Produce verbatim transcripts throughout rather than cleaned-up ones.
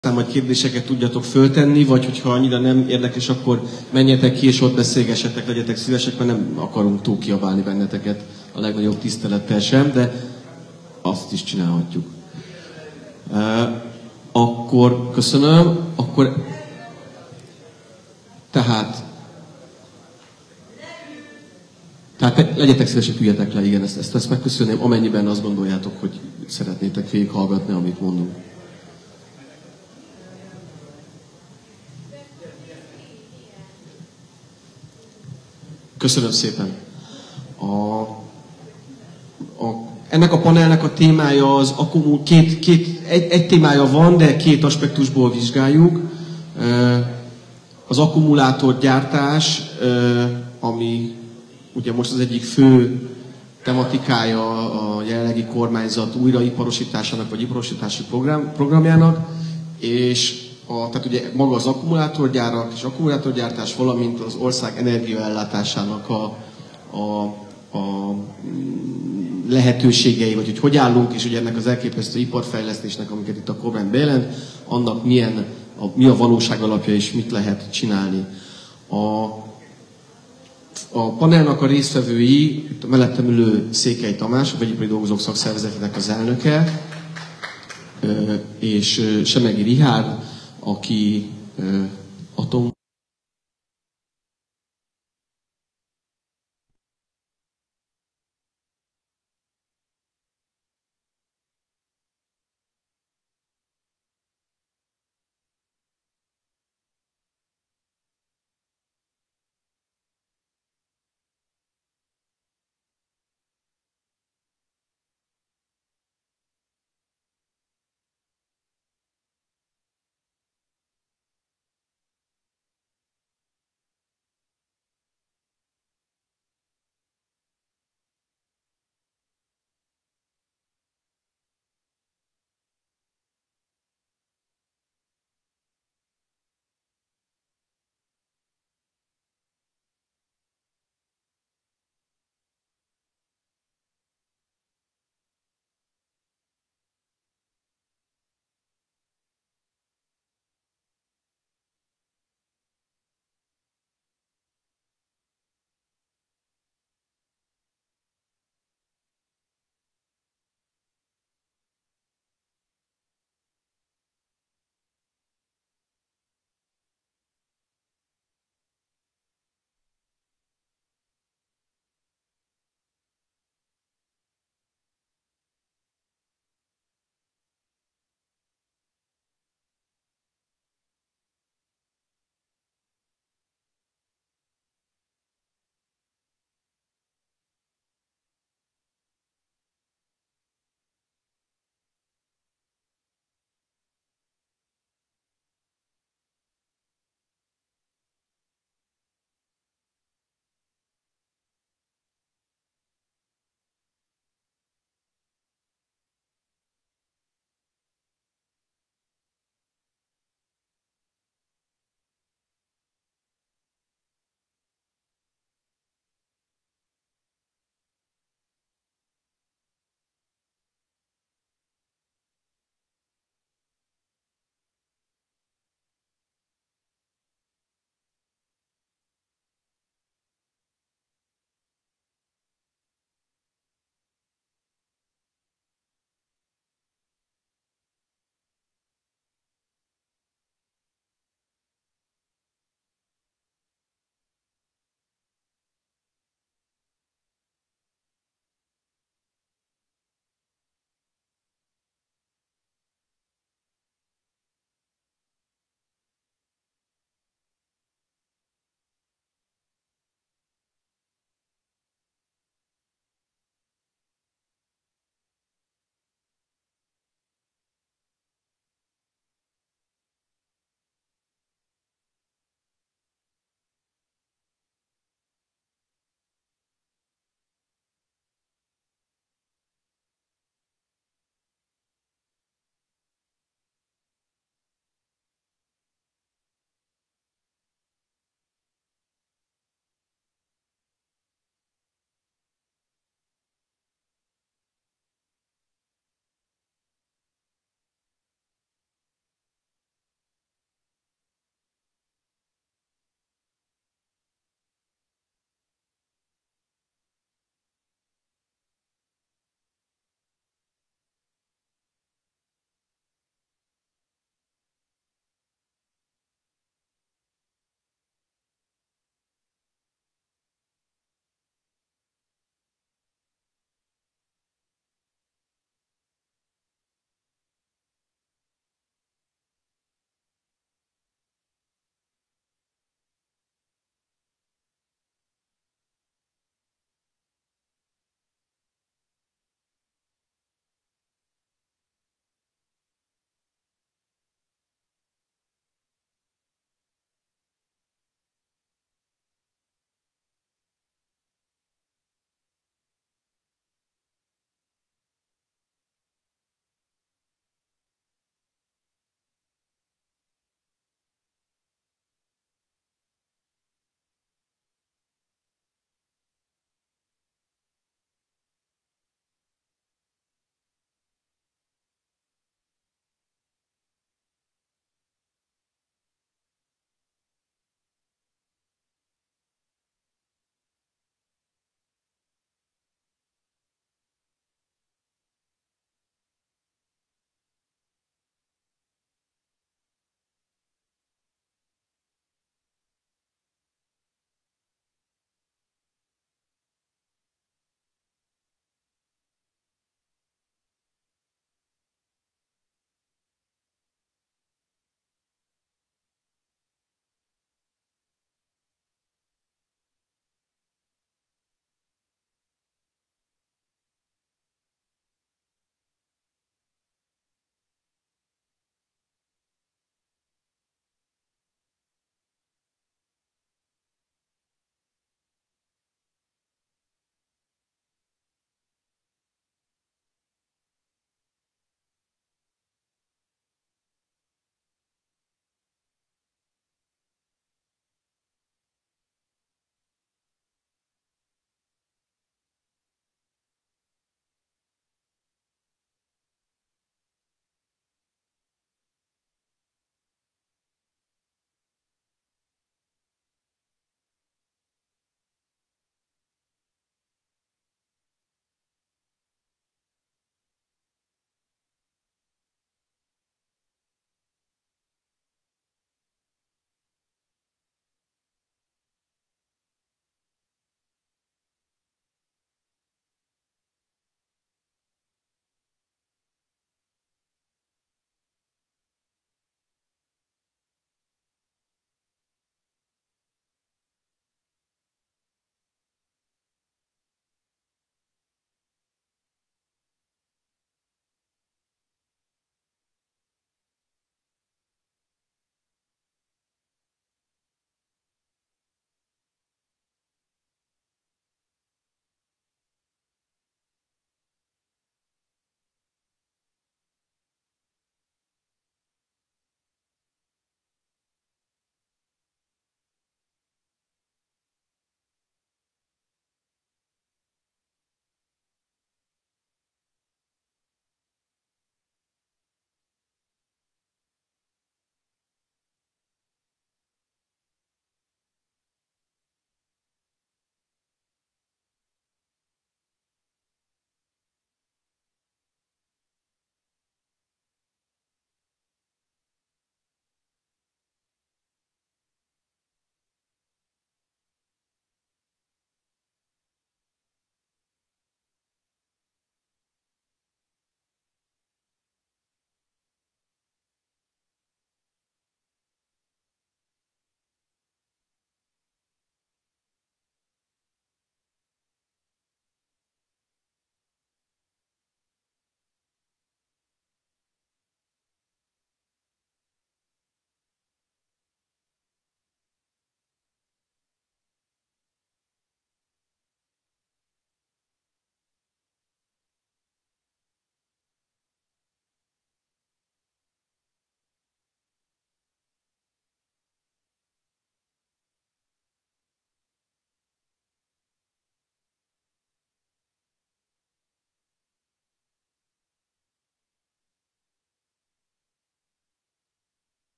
Majd kérdéseket tudjatok föltenni, vagy hogyha annyira nem érdekes, akkor menjetek ki és ott beszélgessetek, legyetek szívesek, mert nem akarunk túl kiabálni benneteket a legnagyobb tisztelettel sem, de azt is csinálhatjuk. Uh, akkor köszönöm, akkor tehát tehát legyetek szívesek, üljetek le, igen, ezt, ezt, ezt megköszönném, amennyiben azt gondoljátok, hogy szeretnétek végighallgatni, amit mondunk. Köszönöm szépen. A, a, ennek a panelnek a témája az akkumul, két, két, egy, egy témája van, de két aspektusból vizsgáljuk. Az akkumulátorgyártás, ami ugye most az egyik fő tematikája a jelenlegi kormányzat újraiparosításának vagy iparosítási program, programjának, és A, tehát ugye maga az akkumulátorgyárak és akkumulátorgyártás, valamint az ország energiaellátásának a, a, a lehetőségei, vagy hogy hogy állunk, és ugye ennek az elképesztő iparfejlesztésnek, amiket itt a kormány bejelent, annak milyen, a, mi a valóság alapja, és mit lehet csinálni. A, a panelnak a résztvevői, itt a mellettem ülő Székely Tamás, a Vegyipari Dolgozók Szakszervezetének az elnöke, és Semegi Richárd, aki atom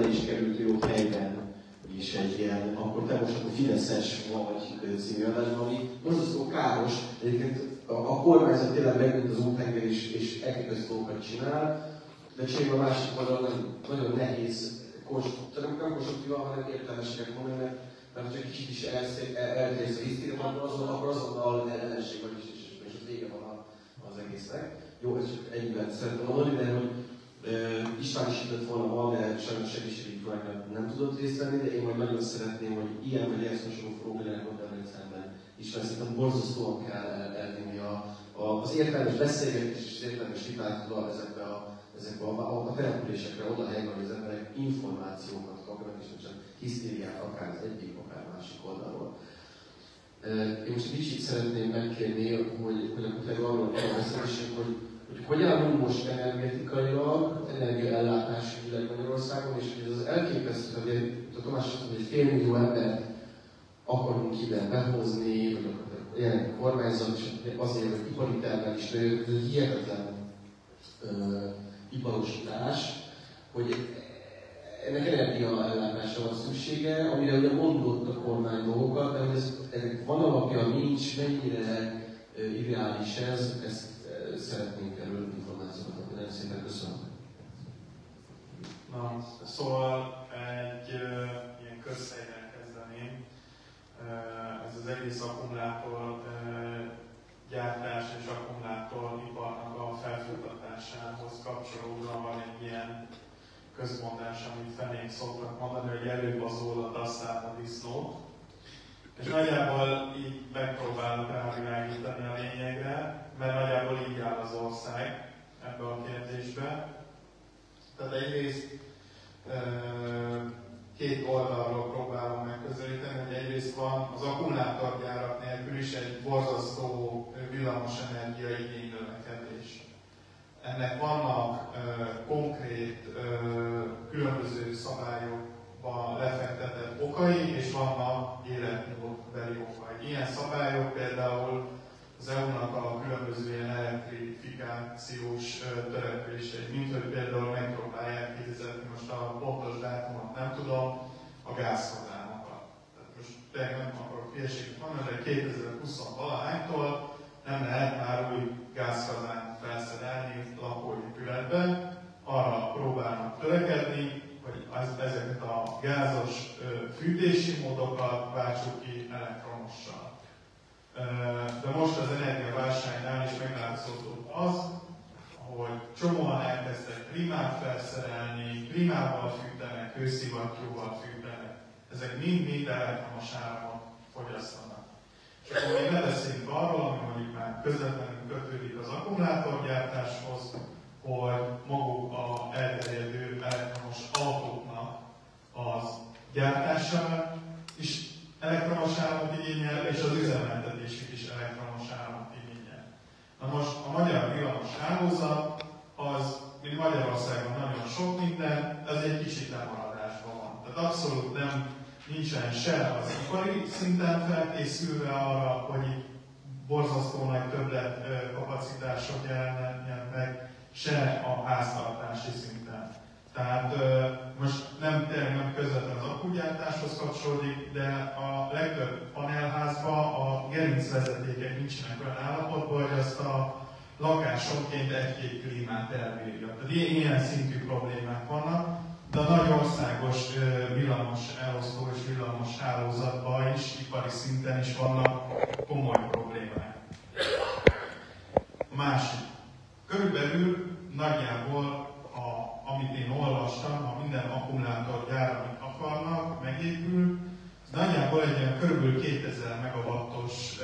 bele is került ő ott helyben is egy ilyen, akkor te most akkor Fideszes vagy című adásban, ami borzasztó káros, egyébként a, a kormányzat tényleg megint az Ótenger és, és elképesztő dolgokat csinál, de csinálni a másik oldalon nagyon nehéz, nem konstruktívan, hanem értelmeséget mondani, mert, mert ha kicsit is eltérsz a hisztériát, akkor azon, akkor azonnal ellenesség vagy is, és, és az vége van az egésznek. Jó, ez csak egyben szeretném mondani, de hogy uh, István is hitett volna van, de sajnos segítségi projektben nem tudott részt venni, de én majd nagyon szeretném, hogy ilyen vagy ilyen hasonló problémákat Debrecenben István szerintem borzasztóan kell elvinni a, a, az értelmes beszélgetés és az értelmes vitától ezekbe a, ezekbe a, a, a településekre, oda helyben, hogy az emberek információkat kapnak, és nem csak hisztériát akár az egyik, akár a másik oldalról. Én most egy kicsit szeretném megkérni, hogy, hogy akkor tényleg arról beszélgessünk, hogy, hogy hogy állunk most energetikailag, energiaellátásügyileg Magyarországon, és hogy ez az elképesztő, hogy a Tamás azt mondta, hogy fél millió embert akarunk ide behozni, vagy a jelenlegi kormányzat, és azért, hogy ipari termelés nő, ez egy hihetetlen uh, iparosítás, hogy ennek energiaellátásra van szüksége, amire ugye mondott a kormány dolgokat, de hogy ez, ennek van alapja, nincs, mennyire uh, ideális ez, ezt uh, szeretnénk erről információkat adni. Nagyon szépen köszönöm. Na, szóval egy uh, ilyen közhelyre kezdeném. Uh, ez az egész akkumulátor uh, gyártás és akkumulátoriparnak a felfuttatásához kapcsolódva van egy ilyen közmondás, amit fenék szoktak mondani, hogy előbb az ólad, aztán a disznót. És nagyjából így megpróbálok rávilágítani a lényegre, mert nagyjából így áll az ország ebbe a kérdésbe. Tehát egyrészt két oldalról próbálom megközelíteni, hogy egyrészt van az akkumulátorgyárak nélkül is egy borzasztó villamosenergia igény növekedés. Ennek vannak uh, konkrét, uh, különböző szabályokban lefektetett okai, és vannak életmódbeli okai. Ilyen szabályok például az é u-nak a különböző ilyen elektrifikációs uh, törekvései, mint hogy például megpróbálják kifizetni, most a pontos dátumot nem tudom, a gázkazánokra. Tehát most tényleg nem akarok hülyeséget mondani, de kétezer-húsz-valahánytól nem lehet már új gázkazánt felszerelni lakóépületben. Arra próbálnak törekedni, hogy ezeket a gázos fűtési módokat váltsuk ki elektromossal. De most az energiaválságnál is meglátszódott az, hogy csomóan elkezdtek klímát felszerelni, klímával fűtenek, hőszivattyúval fűtenek. Ezek mind-mind elektromos áramot fogyasztanak. És akkor még ne beszéljünk arról, ami mondjuk már közvetlenül kötődik az akkumulátorgyártáshoz, hogy maguk a elterjedő elektromos autóknak az gyártása is elektromos áramot igényel, és az üzemeltetésük is elektromos áramot igényel. Na most a magyar villamos hálózat az, mint Magyarországon nagyon sok minden, az egy kicsit lemaradásban van. Tehát abszolút nem nincsen se az ipari szinten felkészülve arra, hogy itt borzasztó nagy többlet kapacitások jelennek meg, se a háztartási szinten. Tehát most nem, nem közvetlenül az akkugyártáshoz kapcsolódik, de a legtöbb panelházban a gerincvezetékek nincsenek olyan állapotban, hogy azt a lakásonként egy-két klímát elbírja. Tehát ilyen szintű problémák vannak, de a nagy országos villamos elosztó és villamos hálózatban is, ipari szinten is vannak komoly problémák. A másik. Körülbelül nagyjából, a, amit én olvastam, ha minden akkumulátorgyár, amit akarnak, megépül, ez nagyjából egy olyan körülbelül kétezer megawattos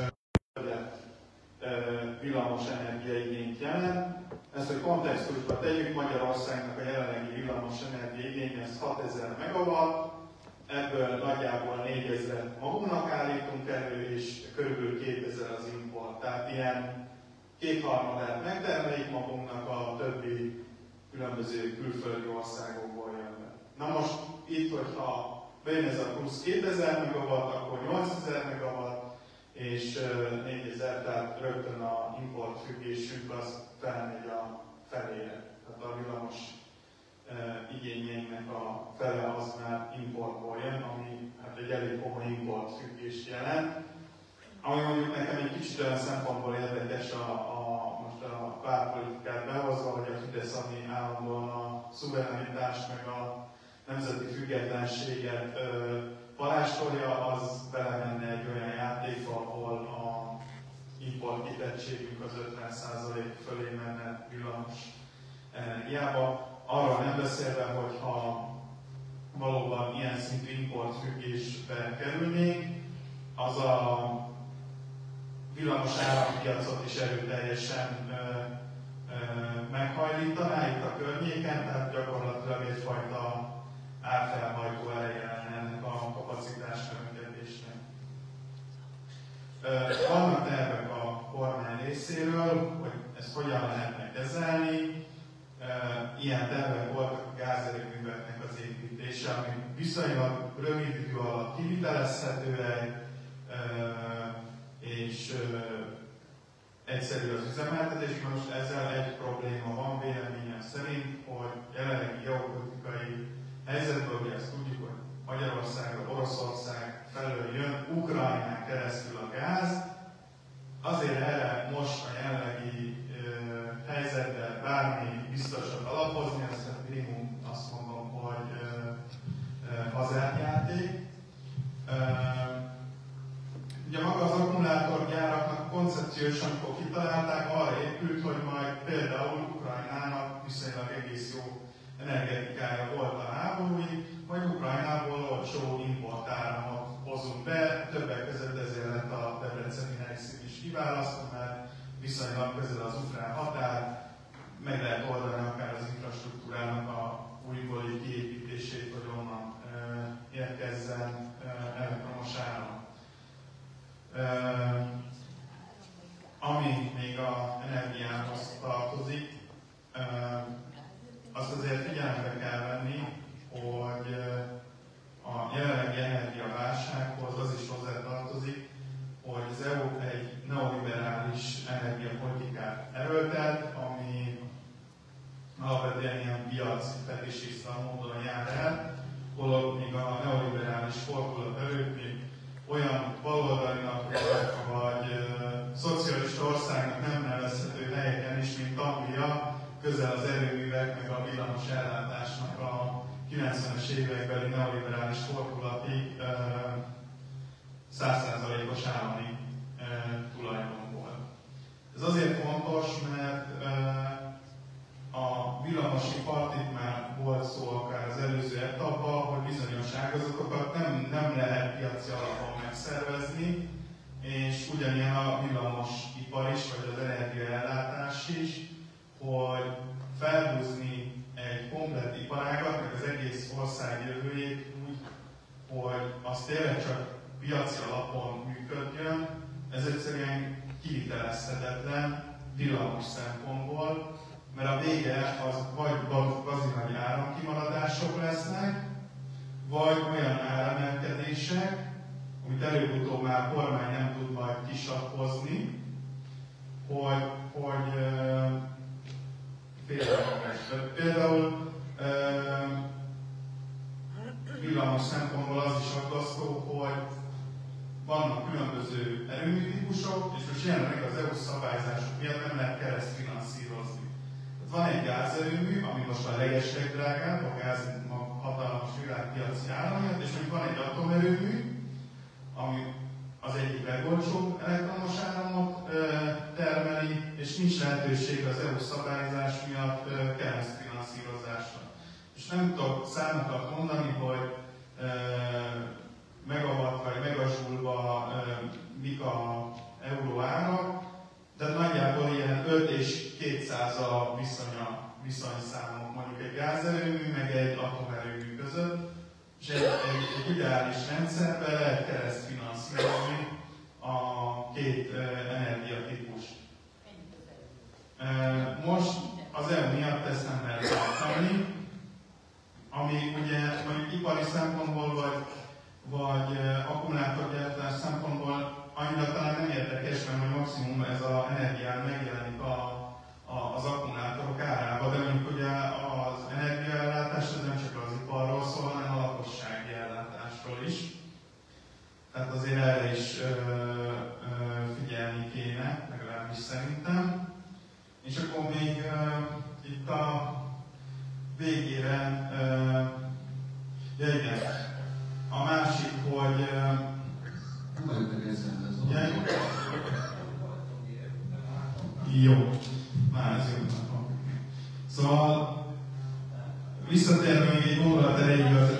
villamos energiaigényt jelent. Ezt, hogy kontextusba tegyük, Magyarországnak a jelenlegi villamos energiaigény ez hatezer megawatt, ebből nagyjából négyezret magunknak állítunk elő, és körülbelül kétezer az import. Tehát ilyen kétharmadát megtermeljük magunknak, a többi különböző külföldi országokból jön be. Na most itt, hogyha bejön ez a plusz kétezer megawatt, akkor nyolcezer megawatt, és négyezer, tehát rögtön a import függésünk az felmegy a felére. Tehát a villamos igényeinek a fele az már importból jön, ami hát egy elég komoly importfüggést jelent. Ami mondjuk nekem egy kicsit olyan szempontból érdekes a, a, most a pártpolitikát behozva, hogy a Fidesz, ami állandóan a szuverenitást meg a nemzeti függetlenséget ö, parástolja, az belemenne egy olyan játékba, ahol a import kitettségünk az ötven százalék fölé menne villamos energiába. Arról nem beszélve, hogyha valóban ilyen szintű importfüggésbe kerülnénk, az a villamos árampiacot is erőteljesen ö, ö, meghajlítaná itt a környéken, tehát gyakorlatilag egyfajta árfelhajtó ereje lenne ennek a kapacitás növekedésnek. Vannak tervek a kormány részéről, hogy ezt hogyan lehetne kezelni. Ilyen tervek voltak a gázerőműveknek az építése, ami viszonylag rövid idő alatt kivitelezhetőek, és egyszerű az üzemeltetés. Most ezzel egy probléma van véleményem szerint, hogy jelenlegi geopolitikai helyzetből, ugye ezt tudjuk, hogy Magyarország, Oroszország felől jön, Ukrajnán keresztül a gáz. Azért erre most a jelenlegi ö, helyzetben bármi biztosat alapozni, azt a minimum azt mondom, hogy ö, ö, hazárjáték. Ugye maga az akkumulátorgyáraknak koncepciósan, amikor kitalálták, arra épült, hogy majd például Ukrajnának viszonylag egész jó energetikája volt a háborúig, hogy Ukrajnából olcsó importáramot hozunk be, többek között ezért lett a debreceni helyszín is kiválasztva, mert viszonylag közel az ukrán határ, meg lehet oldani akár az infrastruktúrának a újbóli kiépítését, hogy onnan e, érkezzen e, elektromos áram. E, ami még az energiához tartozik, e, azt azért figyelembe kell venni, hogy a jelenlegi energiaválsághoz az is hozzátartozik, hogy az é u egy neoliberális energiapolitikát erőltet, ami alapvetően ilyen piaci fetisiszta módon jár el, holott még a neoliberális fordulat előtt még olyan baloldalinak vagy uh, szocialista országnak nem nevezhető helyeken is, mint Anglia, közel az erőművek meg a villamos ellátásnak a kilencvenes évekbeli neoliberális fordulatig száz százalékos állami e, tulajdon volt. Ez azért fontos, mert e, a villamosipart, itt már volt szó akár az előző etapban, hogy bizonyos ágazatokat nem, nem lehet piaci alapon megszervezni, és ugyanilyen a villamosipar is, vagy az energiaellátás is, hogy felhúzni egy komplett iparágat, meg az egész ország jövőjét úgy, hogy az tényleg csak piaci alapon működjön, ez egyszerűen kivitelezhetetlen villamos szempontból, mert a vége az vagy gazi nagy áramkimaradások lesznek, vagy olyan áremelkedések, amit előbb-utóbb már a kormány nem tud majd kisappozni, hogy, hogy például villamos szempontból az is aggasztó, hogy vannak különböző erőműtípusok, és most jelenleg az é u szabályzások miatt nem lehet keresztfinanszírozni. Tehát van egy gázerőmű, ami most a legeslegdrágább, a gáz a hatalmas világpiaci ára miatt, és mondjuk van egy atomerőmű, ami az egyik legolcsóbb elektromos áramot termeli, és nincs lehetőség az é u szabályzás miatt keresztfinanszírozásra. És nem tudok számokat mondani, hogy megawatt vagy megazsulva mik a euró árak, de nagyjából ilyen öt és kétszáz a viszonya, viszonyszámok, mondjuk egy gázerőmű meg egy atomerőmű között, és egy, egy, egy ideális rendszerben lehet keresztfinanszírozni a két energiatípust. Most az é u miatt ezt nem lehet tartani, ami ugye mondjuk ipari szempontból vagy Jó, már ez jobbnak van. Szóval visszatérve még egy gondolat erejéig az...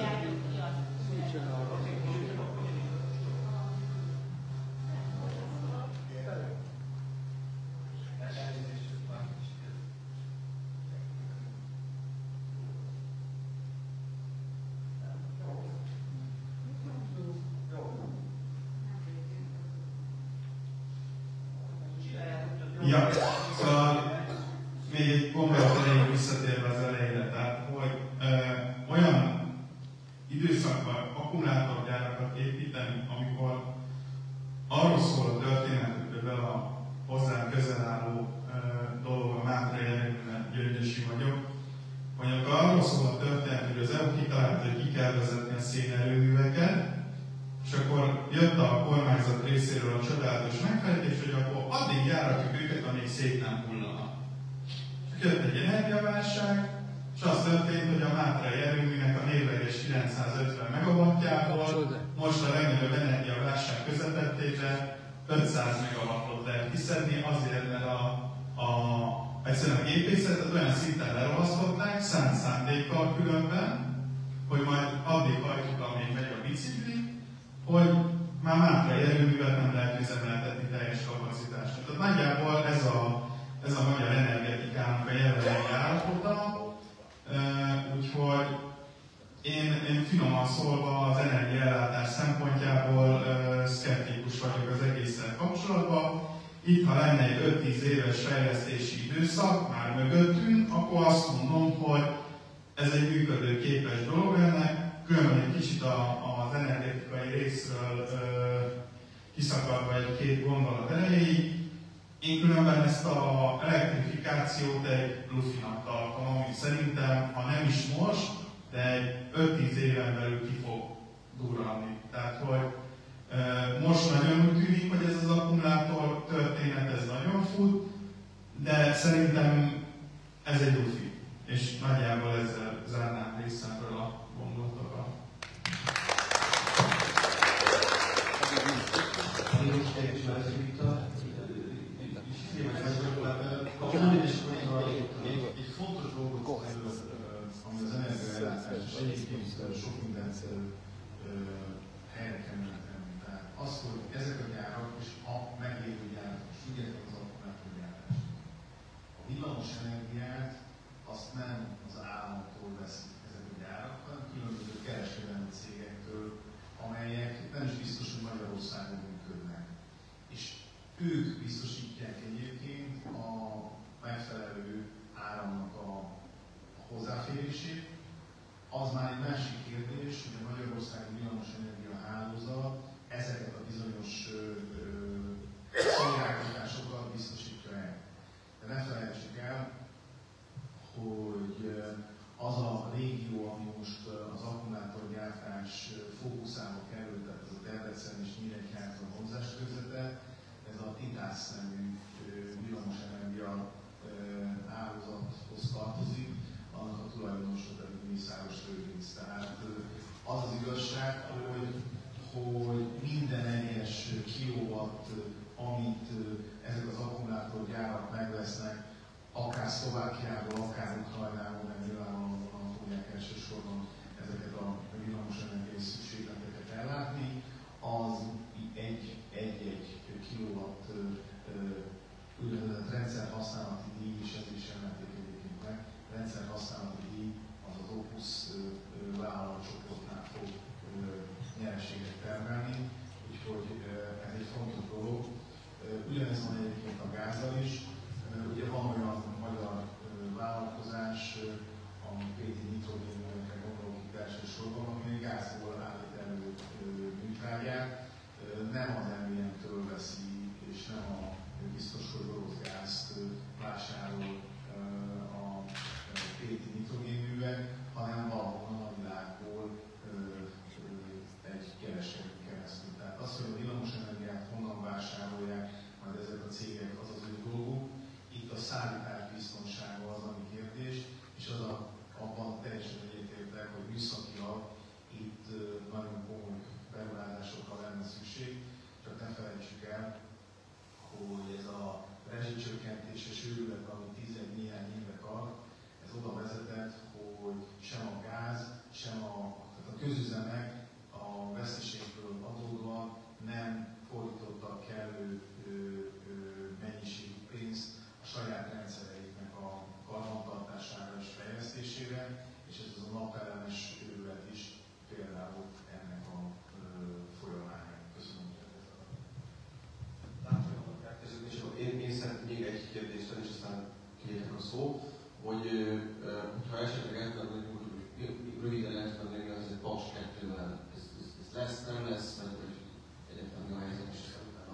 Ja, szóval még egy gondolat erejéig visszatérve az elejére, tehát hogy ö, olyan időszakban akkumulátorgyárakat építeni, amikor arról szól a történet, hogy például a hozzám közel álló ö, dolog, a Mátrai erőműben Gyöngyösi vagyok, hogy akkor arról szól a történet, hogy az é u kitalálta, hogy ki kell vezetni a szénerőműveket, és akkor jött a kormányzat részéről a csodálatos megfejtés, hogy akkor addig járatjuk őket, amíg szét nem hullanak. És jött egy energiaválság, és az történt, hogy a Mátrai erőműnek a névleges kilencszázötven megawattjából most a legnagyobb energiaválság közepettébe ötszáz megawattot lehet kiszedni, azért, mert a, a, egyszerűen a gépészetet olyan szinten lerohasztották, szánt szándékkal különben, hogy majd addig hajtjuk, amíg megy a bicikli, hogy már Mátrai erőművet nem lehet üzemeltetni teljes kapacitásra. Tehát nagyjából ez a, ez a magyar energetikának a jelenlegi állapota, úgyhogy én, én finoman szólva az energiaellátás szempontjából szkeptikus vagyok az egészen kapcsolatban. Itt, ha lenne egy öt-tíz éves fejlesztési időszak már mögöttünk, akkor azt mondom, hogy ez egy működőképes dolog lenne, különben egy kicsit a, az energetikai részről ö, kiszakadva egy-két gondolat erejéig. Én különben ezt az elektrifikációt egy lufinak tartom, ami szerintem, ha nem is most, de egy öt-tíz éven belül ki fog durrani. Tehát, hogy ö, most nagyon úgy tűnik, hogy ez az akkumulátor történet, ez nagyon fut, de szerintem ez egy lufi. És nagyjából ezzel zárnám részemről a gondolatokat. Egy fontos dolgot, ami az energiaellátás, és egyébként sok mindent helyre kell tenni. Tehát az, hogy ezek a gyárak és a meglévő gyárak, és figyeljetek az akkumulátorgyártást. A villamos energiát azt nem az államtól veszik ezek a gyárak, hanem különböző kereskedelmi cégektől, amelyek nem is biztos, hogy Magyarországon működnek. És ők biztosítják egyébként a megfelelő áramnak a hozzáférését. Az már egy másik kérdés, hogy a Magyarországi villamosenergia hálózat ezeket a bizonyos ö, ö, szolgáltatásokat biztosítja el. De ne felejtsük el, hogy az a régió, ami most az akkumulátorgyártás fókuszába került, tehát ez a Debrecen és Nyíregyháza vonzás közete, ez a Titász nevű villamosenergia hálózathoz tartozik, annak a tulajdonosa pedig Mészáros Lőrinc. Tehát az az igazság, hogy, hogy minden egyes kilowatt, amit ezek az akkumulátorgyárak megvesznek, akár Szlovákiából, akár Ukrajnából, mert nyilvánvalóan fogják elsősorban ezeket a villamosenergiai szükségleteket ellátni, az egy-egy kilowatt úgynevezett rendszerhasználati díj, és ez is emelték egyébként meg. A rendszerhasználati díj az az Opus vállalatcsoportnál fog nyereséget termelni, úgyhogy ez egy fontos dolog. Ugyanez van egyébként a gázzal is. Ugye van olyan magyar vállalkozás, a pé té nitrogénművekre gondolok itt elsősorban, ami gázból állít elő műtrágyát, nem az em vé em-től veszi, és nem a biztos, hogy orosz gázt vásárol a pé té nitrogénművek, hanem valahol a világból egy kereskedőn keresztül. Tehát az, hogy a villamosenergiát honnan vásárolják, majd ezek a cégek, az az ő dolguk. Itt a szállítás biztonsága az, ami kérdés, és az a, abban teljesen egyetértek, hogy műszakilag itt nagyon komoly beruházásokra lenne szükség, csak ne felejtsük el, hogy ez a rezsicsökkentéses őrület, ami tíz-egy néhány éve tart, ez oda vezetett, hogy sem a gáz, sem a, tehát a közüzemek a veszteségből adódóan nem fordítottak kellő ö, ö, mennyiségű pénzt a saját rendszereiknek a karbantartására és fejlesztésére, és ez az a napelemes őrület is például ennek a ö, folyamánya. Köszönöm. Én, én szeretném még egy kérdést tenni, és aztán kérjek a szó, hogy ha esetleg el tudod mondani, hogy röviden el tudod mondani, az egy Paks kettővel, ez, ez, ez lesz, nem lesz, vagy hogy egyáltalán mi a helyzet, és aztán utána.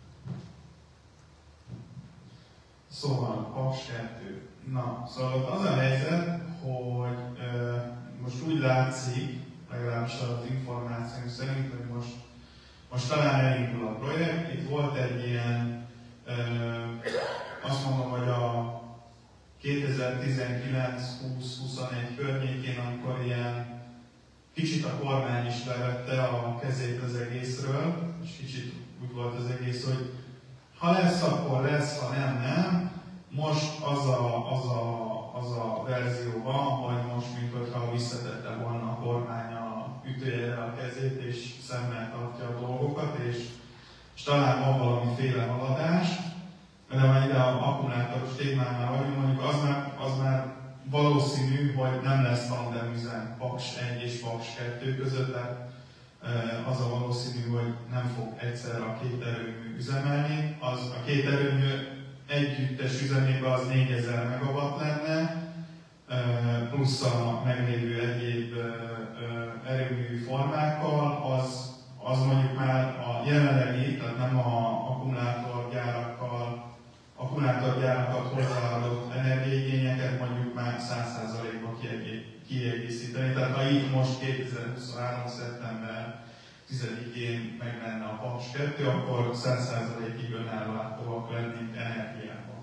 Szóval, Paks kettő. Na, szóval az a helyzet, hogy e, most úgy látszik, legalábbis az információnk szerint, hogy most, most talán elindul a projekt. Itt volt egy ilyen, e, azt mondom, hogy a kétezer-tizenkilenc húsz huszonegy környékén, amikor ilyen kicsit a kormány is levette a kezét az egészről, és kicsit úgy volt az egész, hogy ha lesz, akkor lesz, ha nem, nem. Most az a, az a, az a verzió van, hogy most, mintha visszatette volna a kormány a ütőjére a kezét, és szemmel tartja a dolgokat, és, és talán van valamiféle haladás. De ha ide a akkumulátoros témánál vagyunk, mondjuk az már, az már valószínű, hogy nem lesz tandemüzem Paks egy és Paks kettő között, tehát az a valószínű, hogy nem fog egyszerre a két erőmű üzemelni. Az a két erőmű együttes üzemében az négyezer megawatt lenne, plusz a meglévő egyéb erőmű formákkal, az, az mondjuk már a jelenlegi, tehát nem a akkumulátorgyárakkal, akkumulátorgyárakat hozzáadott energiaigényeket mondjuk már száz százalékban kiegészíteni. Tehát ha így most kétezer-huszonhárom. szeptember tizedikén meg lenne a Paks kettő, akkor száz százalékig önállóak lennénk energiában.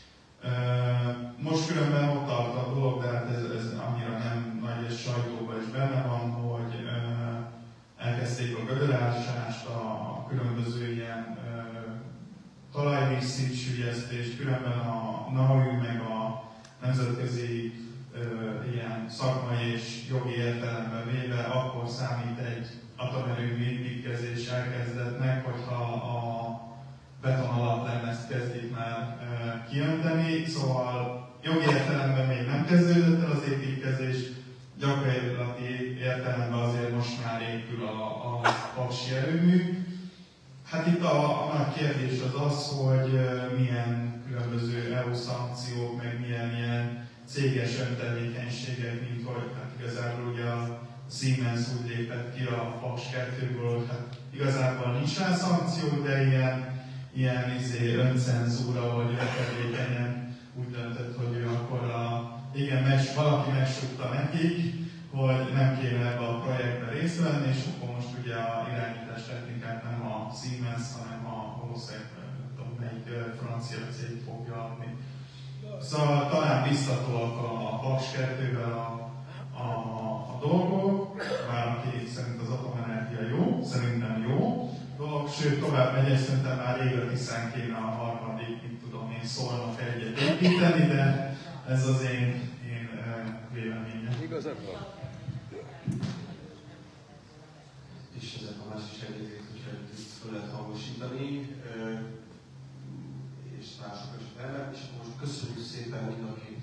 Most különben ott tart a dolog, de hát ez, ez annyira nem nagy, és sajtóban is benne van, hogy elkezdték a gödölásást, a különböző ilyen talajvízszint sülyeztést, különben a NAUJ meg a nemzetközi ö, ilyen szakmai és jogi értelemben véve akkor számít egy atomerőmű építkezés elkezdetnek, hogyha a beton alaplemezt kezdik már ö, kiönteni, szóval jogi értelemben még nem kezdődött el az építkezés, gyakorlati értelemben azért most már épül a, a paksi erőmű. Hát itt a, a nagy kérdés az az, hogy milyen különböző é u szankciók, meg milyen ilyen céges öntevékenységek, mint hogy hát igazából ugye a Siemens úgy lépett ki a Paks kettőből, hát igazából nincs rá szankció, de ilyen, ilyen izé, öncenzúra vagy öntevékenyen úgy döntött, hogy ő akkor a, igen, meg, valaki megsúgta nekik, hogy nem kéne ebbe a projektbe részt venni, és akkor most ugye a irányítás technikát nem a Siemens, hanem a valószínűleg melyik francia cég fogja adni. Szóval talán biztatóak a Paks kettővel a, a, a dolgok, már aki szerint az atomenergia jó, szerintem jó dolog, sőt tovább megy, és szerintem már évet hiszen kéne a harmadik, mit tudom én, Szolnok egyet építeni, de ez az én, én véleményem. Igazabban. És ezzel a másik segítét, hogyha itt fel lehet hangosítani, és mások is elment, és akkor most köszönjük szépen mindenkinek.